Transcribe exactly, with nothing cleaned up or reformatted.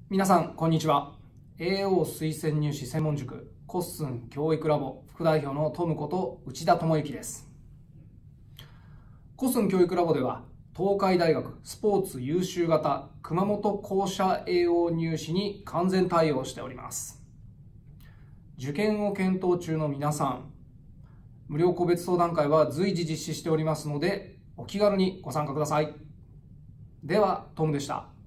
皆さんこんにちは。 エーオー 推薦入試専門塾コッスン教育ラボ副代表のトムこと内田智之です。コッスン教育ラボでは東海大学スポーツ優秀型熊本校舎 エーオー 入試に完全対応しております。受験を検討中の皆さん、無料個別相談会は随時実施しておりますので、お気軽にご参加ください。ではトムでした。